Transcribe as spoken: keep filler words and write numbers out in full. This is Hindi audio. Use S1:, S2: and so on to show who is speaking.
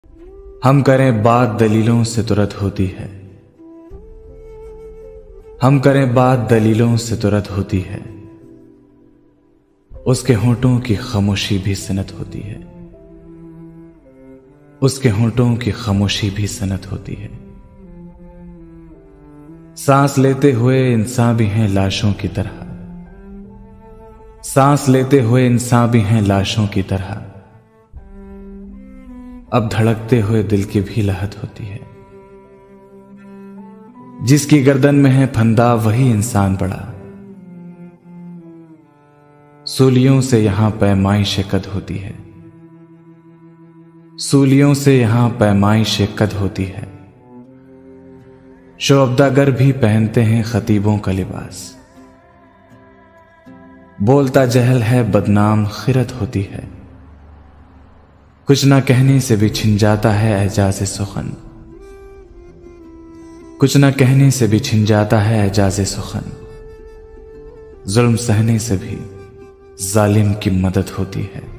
S1: हम करें बात दलीलों से तो रद्द होती है। हम करें बात दलीलों से तो रद्द होती है। उसके होंठों की खामोशी भी सनत होती है। उसके होंठों की खामोशी भी सनत होती है। सांस लेते हुए इंसान भी हैं लाशों की तरह। सांस लेते हुए इंसान भी हैं लाशों की तरह। अब धड़कते हुए दिल की भी लहत होती है। जिसकी गर्दन में है फंदा वही इंसान बड़ा। सूलियों से यहां पैमाइश कद होती है। सूलियों से यहां पैमाइश कद होती है। शोअब्दागर भी पहनते हैं खतीबों का लिबास। बोलता जहल है बदनाम खिरत होती है। कुछ ना कहने से भी छिन जाता है एजाज़े सुखन। कुछ ना कहने से भी छिन जाता है एजाज़े सुखन। जुल्म सहने से भी जालिम की मदद होती है।